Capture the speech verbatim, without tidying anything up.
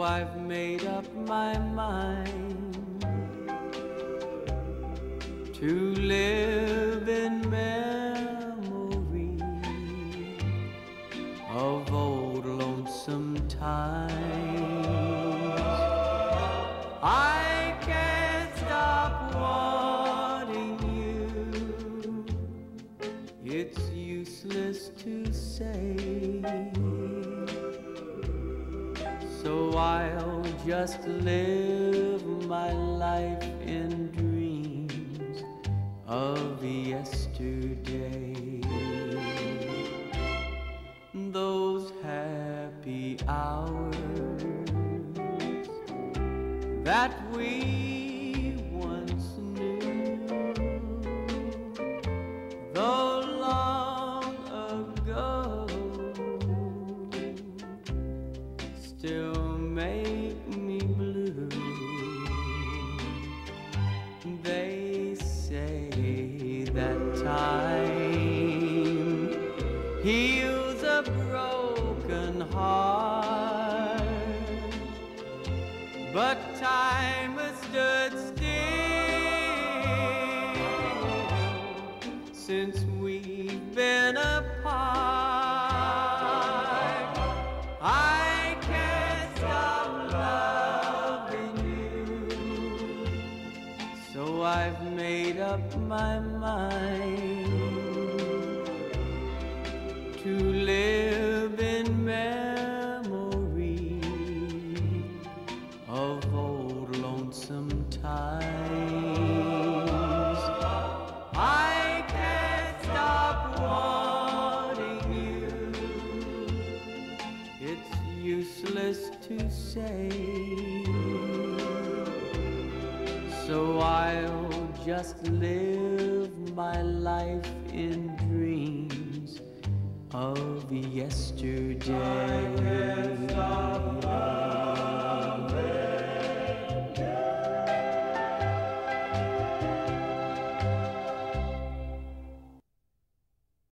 I've made up my mind to live in memory of old lonesome times. I can't stop wanting you. It's useless to say, so I'll just live my life in dreams of yesterday. Those happy hours that we once knew, though long ago, still make me blue. They say that time heals a broken heart, but time has stood still since we've been apart. I can't stop loving you, so I've made up my mind to live in memory of old lonesome times. I can't stop wanting you. It's useless to say, so I'll just live my life in dreams of yesterday.